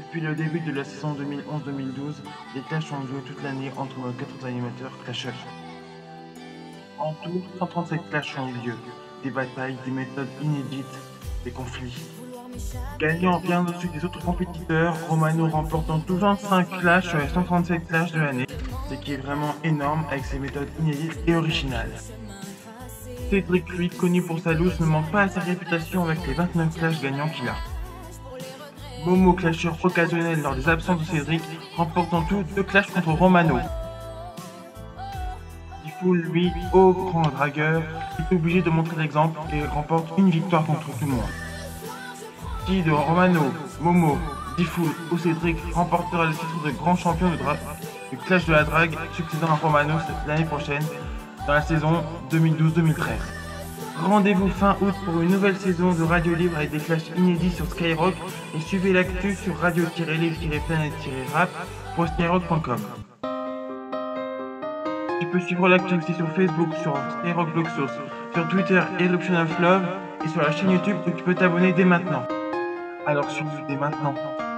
Depuis le début de la saison 2011-2012, les Clash ont joué toute l'année entre nos 4 animateurs clasheurs. En tout, 137 clashs ont eu lieu. Des batailles, des méthodes inédites, des conflits. Gagnant bien au-dessus des autres compétiteurs, Romano remportant tout 25 clashs sur les 137 clashs de l'année, ce qui est vraiment énorme avec ses méthodes inédites et originales. Cédric, lui, connu pour sa loose, ne manque pas à sa réputation avec les 29 clashs gagnants qu'il a. Momo, clasheur occasionnel lors des absences de Cédric, remportant tout 2 clashs contre Romano. Diffoul, lui, au grand dragueur, est obligé de montrer l'exemple et remporte une victoire contre tout le monde. Qui de Romano, Momo, Diffoul ou Cédric remportera le titre de grand champion du Clash de la Drague, succédant à Romano l'année prochaine, dans la saison 2012-2013. Rendez-vous fin août pour une nouvelle saison de Radio Libre avec des clashs inédits sur Skyrock et suivez l'actu sur radio-libre-planet-rap.skyrock.com. Tu peux suivre l'actu aussi sur Facebook, sur Skyrock Blog Source, sur Twitter Eruption of Love et sur la chaîne YouTube où tu peux t'abonner dès maintenant. Alors suis-nous dès maintenant.